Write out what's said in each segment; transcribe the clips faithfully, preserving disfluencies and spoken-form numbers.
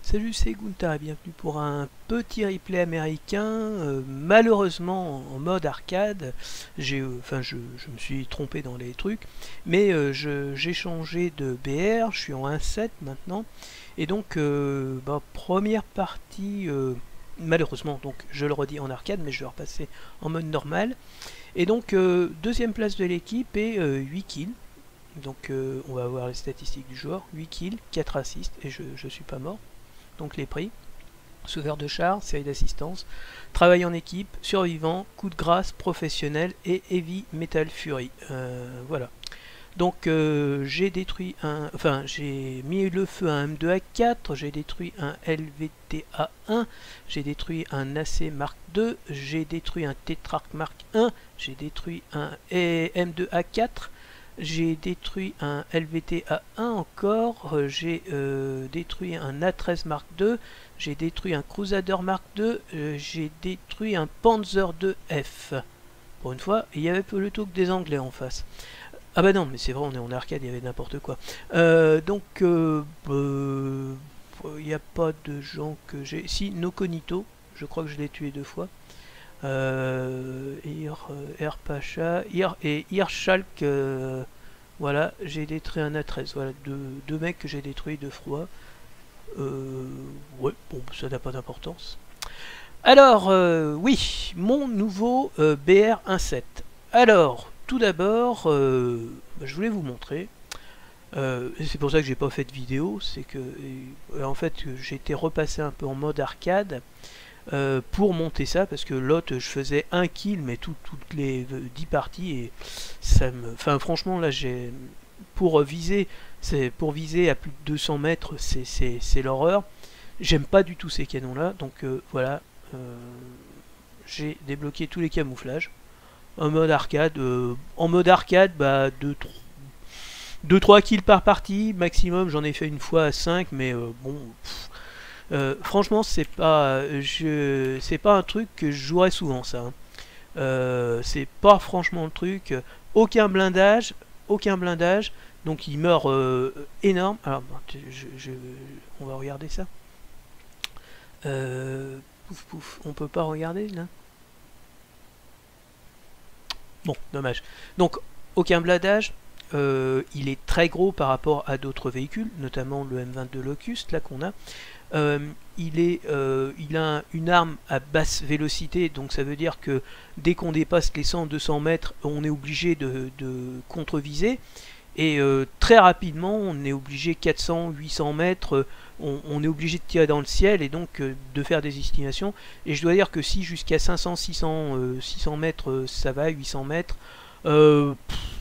Salut, c'est Gunther et bienvenue pour un petit replay américain, euh, malheureusement en mode arcade. J'ai, euh, enfin, je, je me suis trompé dans les trucs, mais euh, je- j'ai changé de B R, je suis en un sept maintenant, et donc euh, bah, première partie, euh, malheureusement, donc je le redis en arcade, mais je vais repasser en mode normal. Et donc euh, deuxième place de l'équipe et euh, huit kills. Donc euh, on va voir les statistiques du joueur, huit kills, quatre assists, et je, je suis pas mort. Donc les prix, sauveur de char, série d'assistance, travail en équipe, survivant, coup de grâce, professionnel et Heavy Metal Fury. Euh, voilà. Donc euh, j'ai détruit un, enfin j'ai mis le feu à un M deux A quatre, j'ai détruit un L V T A un, j'ai détruit un A C Mark deux, j'ai détruit un Tetrarch Mark un, j'ai détruit un M deux A quatre, j'ai détruit un L V T A un encore, euh, j'ai euh, détruit un A treize Mark deux, j'ai détruit un Crusader Mark deux, euh, j'ai détruit un Panzer deux F. Pour une fois, il y avait plutôt que des Anglais en face. Ah bah non, mais c'est vrai, on est en arcade, il y avait n'importe quoi. Euh, donc, il euh, n'y euh, a pas de gens que j'ai... Si, Noconito, je crois que je l'ai tué deux fois. Euh, Ir, Ir Pacha, Ir et Irchalk, euh, voilà, j'ai détruit un A treize, voilà, deux, deux mecs que j'ai détruits de froid. Euh, ouais, bon, ça n'a pas d'importance. Alors, euh, oui, mon nouveau euh, B R un sept. Alors, tout d'abord, euh, bah, je voulais vous montrer. Euh, c'est pour ça que j'ai pas fait de vidéo, c'est que euh, en fait j'ai été repassé un peu en mode arcade. Euh, pour monter ça, parce que l'autre je faisais un kill mais tout, toutes les dix parties et ça me, enfin franchement là j'ai pour viser, c'est pour viser à plus de deux cents mètres, c'est l'horreur. J'aime pas du tout ces canons là, donc euh, voilà, euh, j'ai débloqué tous les camouflages en mode arcade. Euh, en mode arcade, bah deux trois kills par partie maximum, j'en ai fait une fois à cinq, mais euh, bon pff, Euh, franchement, c'est pas, je, c'est pas un truc que je jouerais souvent, ça. Hein. Euh, c'est pas franchement le truc. Aucun blindage, aucun blindage. Donc il meurt euh, énorme. Alors, je, je, on va regarder ça. Euh, pouf pouf, on peut pas regarder là. Bon, dommage. Donc aucun blindage. Euh, il est très gros par rapport à d'autres véhicules, notamment le M vingt-deux Locust là qu'on a. Euh, il, est, euh, il a une arme à basse vélocité, donc ça veut dire que dès qu'on dépasse les cent à deux cents mètres, on est obligé de, de contre-viser. Et euh, très rapidement, on est obligé quatre cents à huit cents mètres, on, on est obligé de tirer dans le ciel et donc euh, de faire des estimations. Et je dois dire que si jusqu'à cinq cents à six cents, euh, six cents mètres, euh, ça va, huit cents mètres, euh,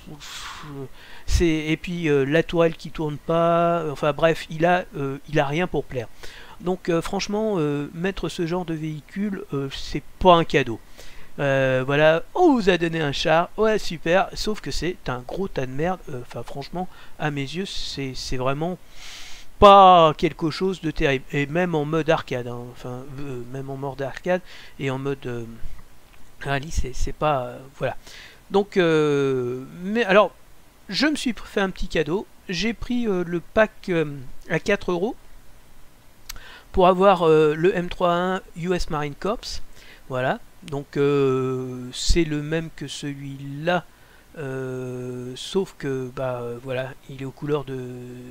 c'est et puis euh, la tourelle qui tourne pas, enfin bref, il a, euh, il a rien pour plaire. Donc euh, franchement, euh, mettre ce genre de véhicule, euh, c'est pas un cadeau. Euh, voilà, on vous a donné un char, ouais super, sauf que c'est un gros tas de merde. Enfin euh, franchement, à mes yeux, c'est vraiment pas quelque chose de terrible. Et même en mode arcade, hein, enfin euh, même en mode arcade et en mode euh, rallye, c'est pas euh, voilà. Donc, euh, mais alors, je me suis fait un petit cadeau. J'ai pris euh, le pack euh, à quatre euros pour avoir euh, le M trois A un U S Marine Corps. Voilà. Donc, euh, c'est le même que celui-là. Euh, sauf que, bah, voilà, il est aux couleurs de,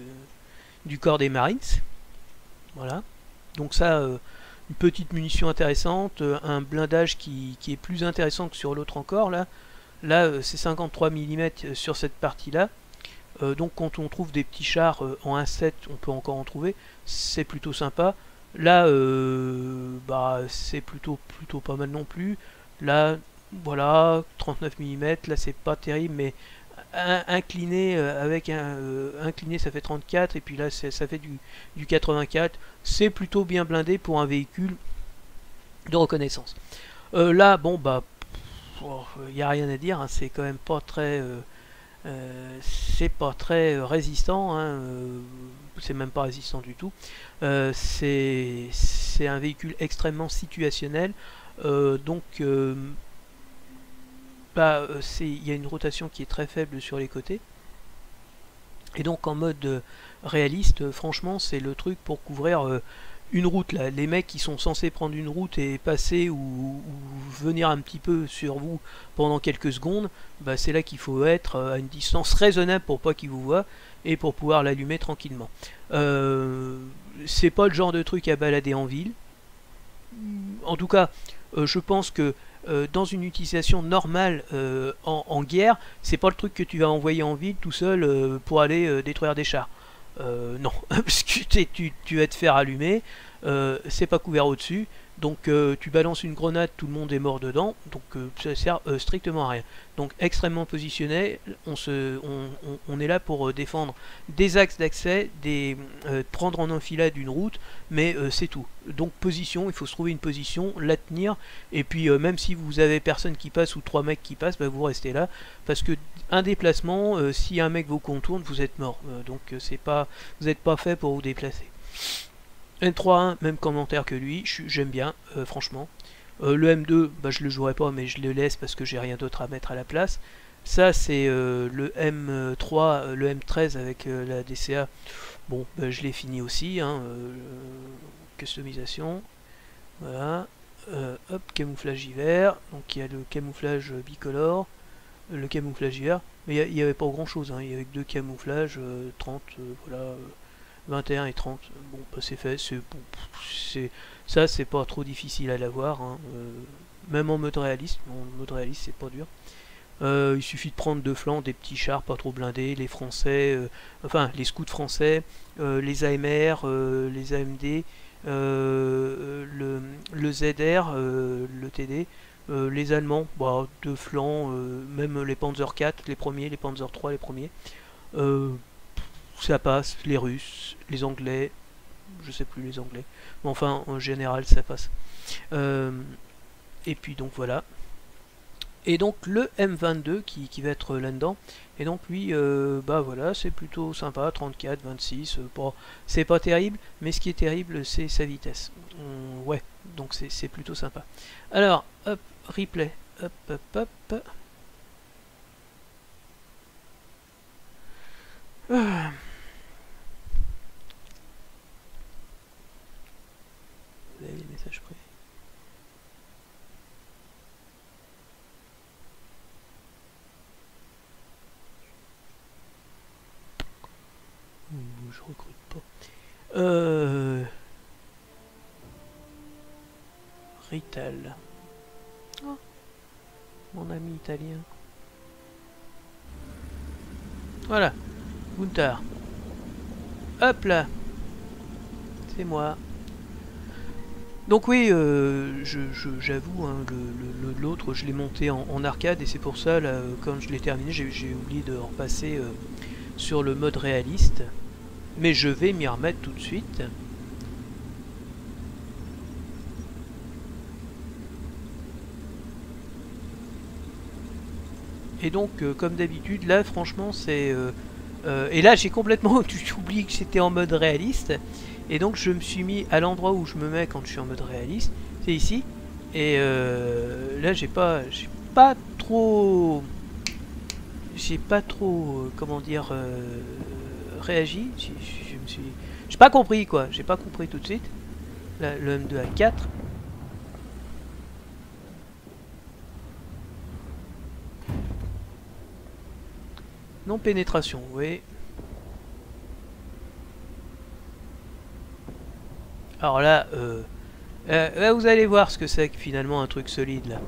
du corps des Marines. Voilà. Donc, ça, euh, une petite munition intéressante. Un blindage qui, qui est plus intéressant que sur l'autre encore, là. Là, euh, c'est cinquante-trois millimètres sur cette partie-là. Euh, donc quand on trouve des petits chars euh, en un sept, on peut encore en trouver. C'est plutôt sympa. Là, euh, bah, c'est plutôt, plutôt pas mal non plus. Là, voilà, trente-neuf millimètres. Là, c'est pas terrible, mais un, incliné, euh, avec un euh, incliné, ça fait trente-quatre. Et puis là, ça fait du, du quatre-vingt-quatre. C'est plutôt bien blindé pour un véhicule de reconnaissance. Euh, là, bon, bah, il n'y a rien à dire, hein, c'est quand même pas très euh, euh, c'est pas très euh, résistant, hein, euh, c'est même pas résistant du tout. Euh, c'est un véhicule extrêmement situationnel, euh, donc euh, bah, il y a une rotation qui est très faible sur les côtés. Et donc en mode euh, réaliste, franchement, c'est le truc pour couvrir euh, une route là, les mecs qui sont censés prendre une route et passer ou, ou venir un petit peu sur vous pendant quelques secondes, bah c'est là qu'il faut être à une distance raisonnable pour pas qu'ils vous voient et pour pouvoir l'allumer tranquillement. Euh, c'est pas le genre de truc à balader en ville. En tout cas, euh, je pense que euh, dans une utilisation normale euh, en, en guerre, c'est pas le truc que tu vas envoyer en ville tout seul euh, pour aller euh, détruire des chars. Euh, non, parce que tu, tu vas te faire allumer, euh, c'est pas couvert au-dessus, donc euh, tu balances une grenade, tout le monde est mort dedans, donc euh, ça sert euh, strictement à rien. Donc extrêmement positionné, on, se, on, on, on est là pour euh, défendre des axes d'accès, des euh, prendre en enfilade une route, mais euh, c'est tout. Donc position, il faut se trouver une position, la tenir, et puis euh, même si vous avez personne qui passe ou trois mecs qui passent, bah, vous restez là, parce que un déplacement, euh, si un mec vous contourne, vous êtes mort. Euh, donc euh, c'est pas, vous n'êtes pas fait pour vous déplacer. N trois un, même commentaire que lui, j'aime bien, euh, franchement. Euh, le M deux, bah, je le jouerai pas, mais je le laisse parce que j'ai rien d'autre à mettre à la place. Ça, c'est euh, le M trois, euh, le M treize avec euh, la D C A. Bon, bah, je l'ai fini aussi. Hein, euh, customisation. Voilà. Euh, hop, camouflage hiver. Donc il y a le camouflage bicolore. Le camouflage hiver, mais il n'y avait pas grand chose, hein. Il y avait que deux camouflages, euh, trente, euh, voilà, euh, vingt et un et trente, bon bah, c'est fait, c'est bon, ça c'est pas trop difficile à l'avoir, hein. euh, même en mode réaliste, en mode réaliste c'est pas dur, euh, il suffit de prendre deux flancs, des petits chars pas trop blindés, les français, euh, enfin les scouts français, euh, les A M R, euh, les A M D, euh, le, le Z R, euh, le T D, Euh, les Allemands, bah, deux flancs, euh, même les Panzer quatre, les premiers, les Panzer trois, les premiers. Euh, ça passe, les Russes, les Anglais, je sais plus les Anglais. Mais enfin, en général, ça passe. Euh, et puis donc voilà. Et donc le M vingt-deux qui, qui va être là-dedans. Et donc lui, euh, bah voilà, c'est plutôt sympa, trente-quatre, vingt-six, euh, bon, c'est pas terrible, mais ce qui est terrible, c'est sa vitesse. Hum, ouais, donc c'est plutôt sympa. Alors, hop, replay, hop, hop, hop. Ah. Vous avez les messages privés. Je recrute pas. Euh... Rital. Oh, mon ami italien. Voilà. Gunther. Hop là. C'est moi. Donc oui, euh, j'avoue, hein, l'autre, je l'ai monté en, en arcade et c'est pour ça, là, quand je l'ai terminé, j'ai oublié de repasser euh, sur le mode réaliste. Mais je vais m'y remettre tout de suite. Et donc, euh, comme d'habitude, là, franchement, c'est... Euh, euh, et là, j'ai complètement oublié que c'était en mode réaliste. Et donc, je me suis mis à l'endroit où je me mets quand je suis en mode réaliste. C'est ici. Et euh, là, j'ai pas... J'ai pas trop... J'ai pas trop... Euh, comment dire... Euh, réagi. Je, je, je me suis... J'ai pas compris, quoi. J'ai pas compris tout de suite. Là, le M deux à quatre. Non pénétration, oui. Alors là, euh, euh, là, vous allez voir ce que c'est que finalement un truc solide, là.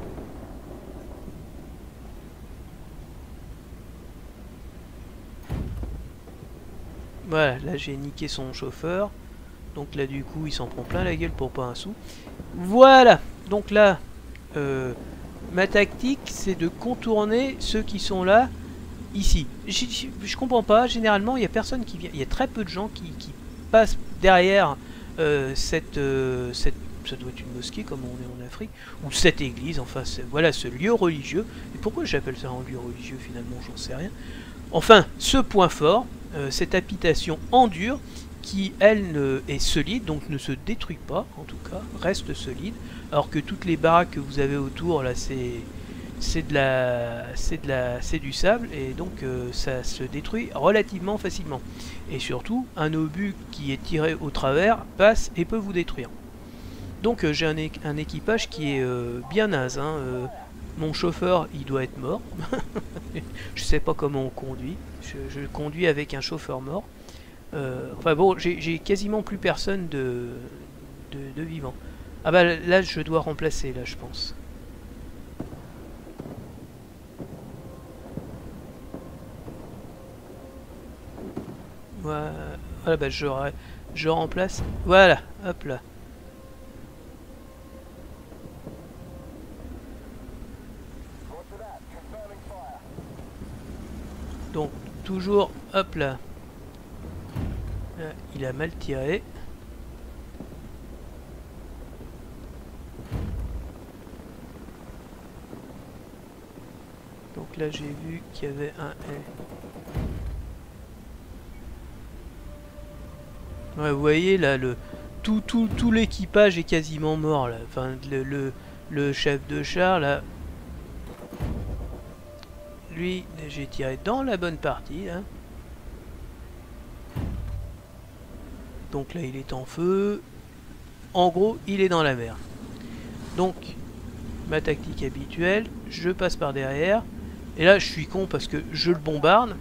Voilà, là j'ai niqué son chauffeur. Donc là du coup il s'en prend plein la gueule pour pas un sou. Voilà. Donc là, euh, ma tactique c'est de contourner ceux qui sont là, ici. Je comprends pas, généralement il y a personne qui vient. Il y a très peu de gens qui, qui passent derrière euh, cette, euh, cette... Ça doit être une mosquée comme on est en Afrique. Ou cette église, enfin voilà ce lieu religieux. Et pourquoi j'appelle ça un lieu religieux finalement, j'en sais rien. Enfin, ce point fort, euh, cette habitation en dur, qui elle ne, est solide, donc ne se détruit pas, en tout cas, reste solide, alors que toutes les baraques que vous avez autour, là, c'est c'est de la, c'est de la, c'est du sable et donc euh, ça se détruit relativement facilement. Et surtout, un obus qui est tiré au travers passe et peut vous détruire. Donc euh, j'ai un, é un équipage qui est euh, bien naze. Hein, euh, mon chauffeur, il doit être mort. Je sais pas comment on conduit. Je, je conduis avec un chauffeur mort. Euh, enfin bon, j'ai quasiment plus personne de, de, de vivant. Ah bah là, je dois remplacer, là, je pense. Voilà, voilà bah je, je remplace. Voilà, hop là. Donc, toujours, hop là. Là, il a mal tiré. Donc là, j'ai vu qu'il y avait un... Ouais, vous voyez, là, le... tout, tout, tout l'équipage est quasiment mort, là. Enfin, le, le, le chef de char, là... Lui, j'ai tiré dans la bonne partie, là. Donc là, il est en feu. En gros, il est dans la mer. Donc, ma tactique habituelle, je passe par derrière. Et là, je suis con parce que je le bombarde.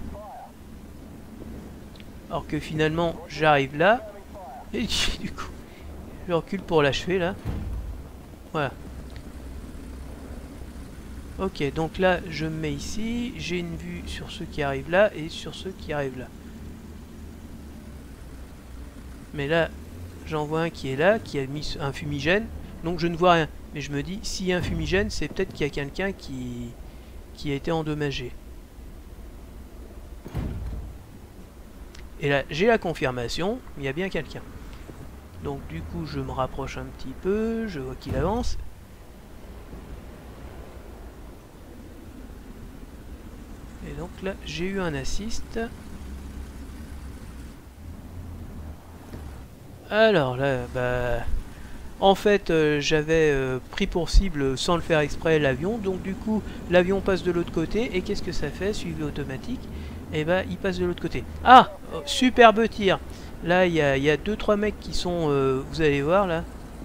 Alors que finalement, j'arrive là. Et du coup, je recule pour l'achever, là. Voilà. Ok, donc là, je me mets ici. J'ai une vue sur ceux qui arrivent là et sur ceux qui arrivent là. Mais là, j'en vois un qui est là, qui a mis un fumigène. Donc je ne vois rien. Mais je me dis, s'il y a un fumigène, c'est peut-être qu'il y a quelqu'un qui, qui a été endommagé. Et là, j'ai la confirmation, il y a bien quelqu'un. Donc du coup, je me rapproche un petit peu, je vois qu'il avance. Et donc là, j'ai eu un assist. Alors là, bah... En fait, euh, j'avais euh, pris pour cible, sans le faire exprès, l'avion. Donc du coup, l'avion passe de l'autre côté. Et qu'est-ce que ça fait? Suivi automatique. Et bah, il passe de l'autre côté. Ah, oh, superbe tir. Là, il y a, y a deux trois mecs qui sont... Euh, vous allez voir, là.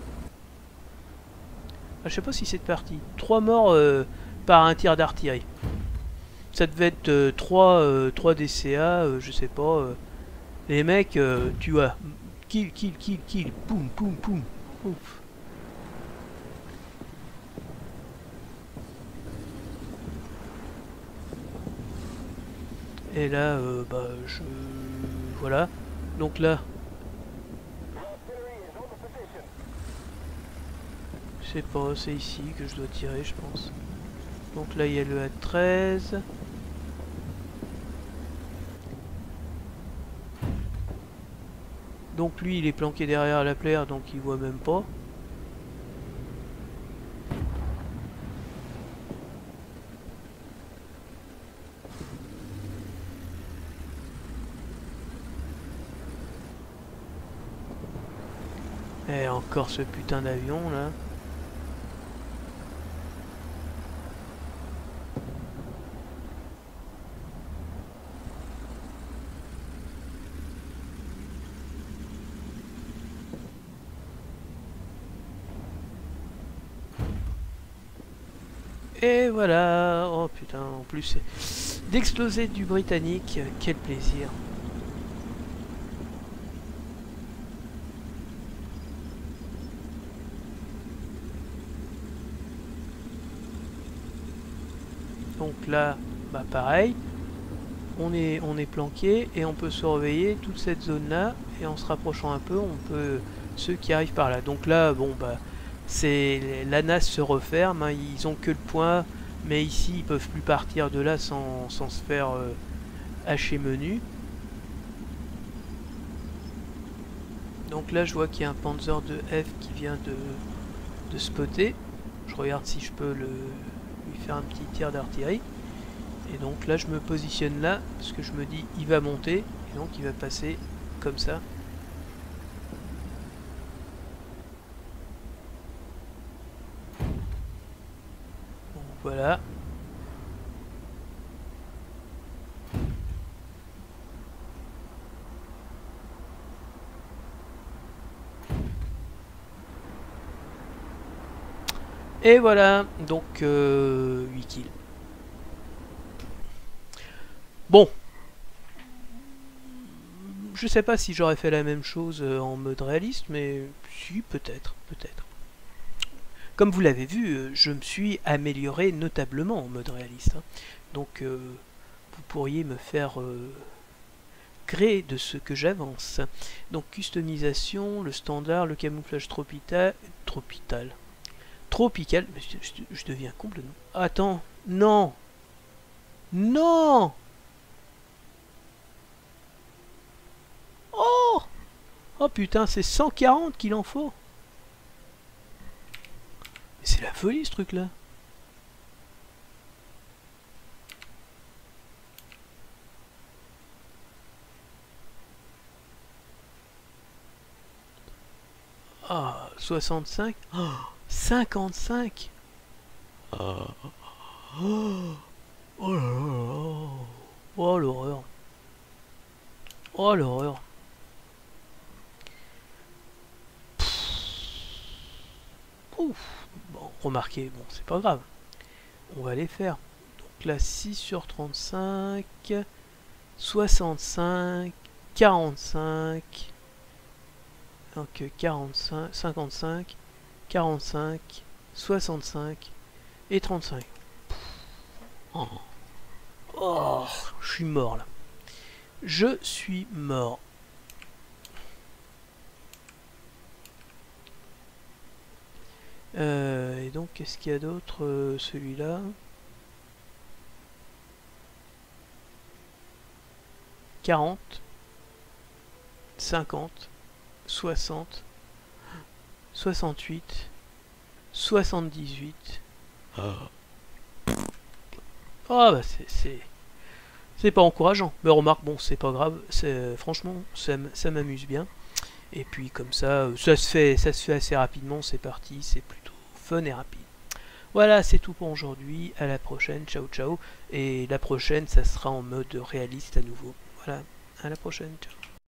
Ah, je sais pas si c'est parti. trois morts euh, par un tir d'artillerie. Ça devait être euh, trois, euh, trois D C A, euh, je sais pas. Euh. Les mecs, euh, tu vois. Kill, kill, kill, kill. Poum, poum, poum. Ouf. Et là, euh, bah, je... Voilà. Donc là... Je sais pas, c'est ici que je dois tirer, je pense. Donc là, il y a le A treize. Donc lui, il est planqué derrière la plaire, donc il voit même pas. Et encore ce putain d'avion là. Et voilà. Oh putain, en plus c'est d'exploser du britannique, quel plaisir. Donc là, bah pareil, on est, on est planqué et on peut surveiller toute cette zone là et en se rapprochant un peu, on peut ceux qui arrivent par là. Donc là, bon bah c'est la N A S se referme, hein, ils ont que le point, mais ici ils peuvent plus partir de là sans, sans se faire euh, hacher menu. Donc là je vois qu'il y a un Panzer deux F qui vient de, de spotter. Je regarde si je peux le, lui faire un petit tir d'artillerie. Et donc là je me positionne là, parce que je me dis il va monter, et donc il va passer comme ça. Donc voilà, Et voilà, donc euh, huit kills. Bon, je sais pas si j'aurais fait la même chose en mode réaliste, mais si, peut-être, peut-être. Comme vous l'avez vu, je me suis amélioré notablement en mode réaliste. Hein. Donc, euh, vous pourriez me faire euh, gré de ce que j'avance. Donc, customisation, le standard, le camouflage tropical... Tropical. Tropical. Je, je, je deviens complètement... Attends, non. Non. Oh. Oh putain, c'est cent quarante qu'il en faut. C'est la folie ce truc là. Ah, soixante-cinq. Oh, cinquante-cinq. Oh, oh, oh là là. Oh l'horreur. Oh l'horreur. Ouf. Bon, remarquez, bon, c'est pas grave. On va les faire. Donc là, six sur trente-cinq. soixante-cinq. quarante-cinq. Donc quarante-cinq, cinquante-cinq, quarante-cinq, soixante-cinq et trente-cinq. Oh. Oh, je suis mort là. Je suis mort. Euh, et donc, qu'est-ce qu'il y a d'autre euh, celui-là? quarante, cinquante, soixante, soixante-huit, soixante-dix-huit. Oh, oh bah c'est... C'est pas encourageant. Mais remarque, bon, c'est pas grave. Franchement, ça m'amuse bien. Et puis comme ça, ça se fait, ça se fait assez rapidement. C'est parti, c'est plutôt fun et rapide. Voilà, c'est tout pour aujourd'hui. À la prochaine. Ciao, ciao. Et la prochaine, ça sera en mode réaliste à nouveau. Voilà, à la prochaine. Ciao.